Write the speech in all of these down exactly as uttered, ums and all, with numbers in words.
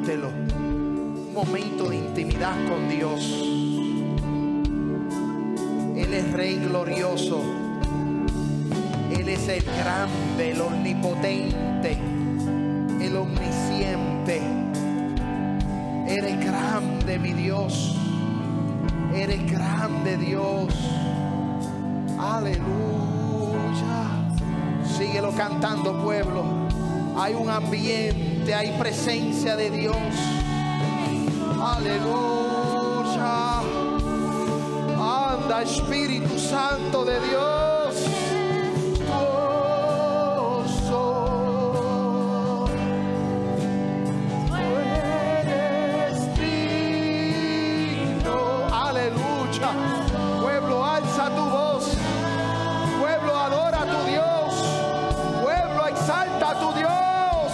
Permítelo. Un momento de intimidad con Dios. Él es Rey glorioso. Él es el grande, el omnipotente, el omnisciente. Eres grande, mi Dios. Eres grande, Dios. Aleluya. Síguelo cantando, pueblo. Hay un ambiente, hay presencia de Dios. Aleluya. Anda, Espíritu Santo de Dios. Pueblo, alza tu voz. Pueblo, adora a tu Dios. Pueblo, exalta a tu Dios.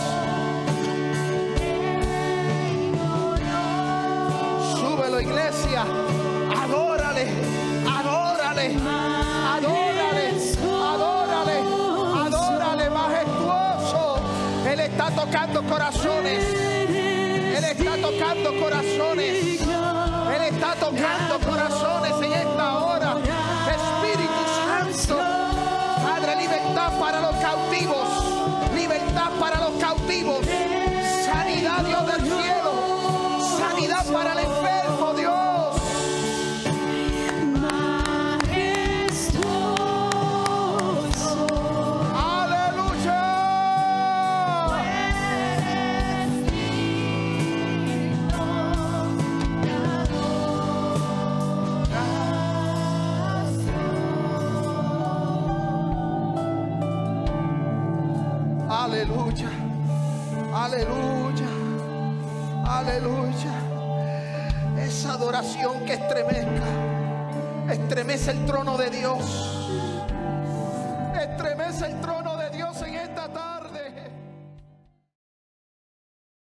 Súbelo, iglesia. Adórale, adórale, adórale, adórale, adórale, majestuoso. Él está tocando corazones. Él está tocando corazones. Él está tocando corazones en esta hora. Espíritu Santo. Padre, libertad para los cautivos. Libertad para los cautivos. Sanidad, Dios del cielo. Sanidad para el enfermo, Dios. Aleluya, aleluya, aleluya. Esa adoración que estremezca, estremece el trono de Dios, estremece el trono de Dios.